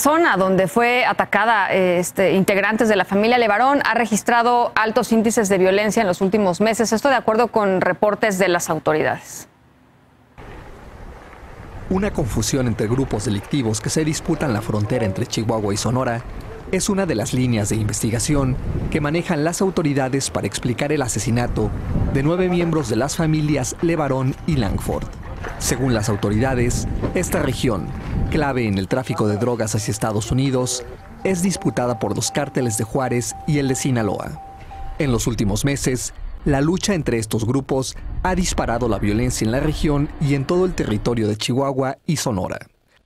zona donde fue atacada integrantes de la familia Levarón ha registrado altos índices de violencia en los últimos meses. Esto de acuerdo con reportes de las autoridades. Una confusión entre grupos delictivos que se disputan la frontera entre Chihuahua y Sonora es una de las líneas de investigación que manejan las autoridades para explicar el asesinato de 9 miembros de las familias Levarón y Langford. Según las autoridades, esta región, clave en el tráfico de drogas hacia Estados Unidos, es disputada por los cárteles de Juárez y el de Sinaloa. En los últimos meses, la lucha entre estos grupos ha disparado la violencia en la región y en todo el territorio de Chihuahua y Sonora.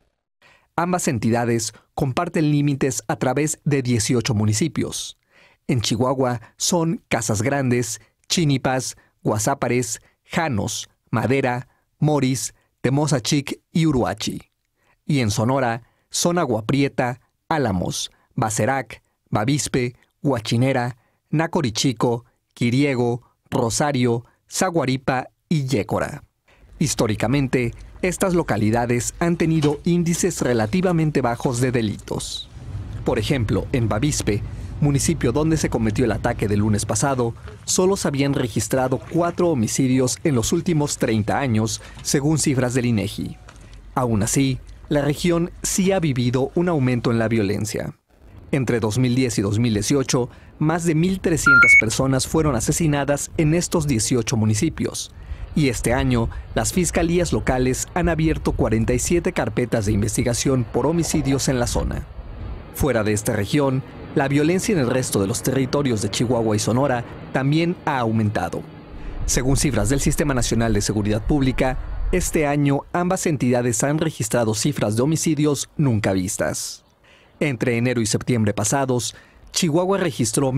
Ambas entidades comparten límites a través de 18 municipios. En Chihuahua son Casas Grandes, Chinipas, Guasápares, Janos, Madera, Moris, Temozachic y Uruachi. Y en Sonora son Agua Prieta, Álamos, Bacerac, Bavispe, Huachinera, Nacorichico, Quiriego, Rosario, Zaguaripa y Yécora. Históricamente, estas localidades han tenido índices relativamente bajos de delitos. Por ejemplo, en Bavispe, municipio donde se cometió el ataque del lunes pasado, solo se habían registrado 4 homicidios en los últimos 30 años, según cifras del INEGI. Aún así, la región sí ha vivido un aumento en la violencia. Entre 2010 y 2018, más de 1,300 personas fueron asesinadas en estos 18 municipios. Y este año, las fiscalías locales han abierto 47 carpetas de investigación por homicidios en la zona. Fuera de esta región, la violencia en el resto de los territorios de Chihuahua y Sonora también ha aumentado. Según cifras del Sistema Nacional de Seguridad Pública, este año ambas entidades han registrado cifras de homicidios nunca vistas. Entre enero y septiembre pasados, Chihuahua registró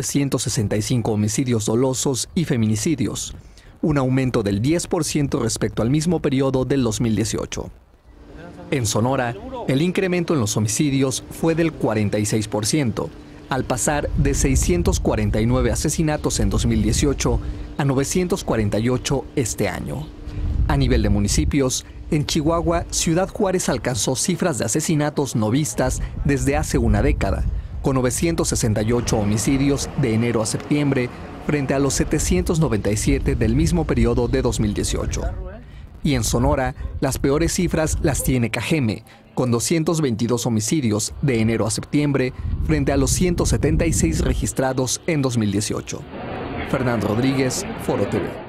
1,965 homicidios dolosos y feminicidios, un aumento del 10% respecto al mismo periodo del 2018. En Sonora, el incremento en los homicidios fue del 46%, al pasar de 649 asesinatos en 2018 a 948 este año. A nivel de municipios, en Chihuahua, Ciudad Juárez alcanzó cifras de asesinatos no vistas desde hace una década, con 968 homicidios de enero a septiembre frente a los 797 del mismo periodo de 2018. Y en Sonora, las peores cifras las tiene Cajeme, con 222 homicidios de enero a septiembre frente a los 176 registrados en 2018. Fernando Rodríguez, Foro TV.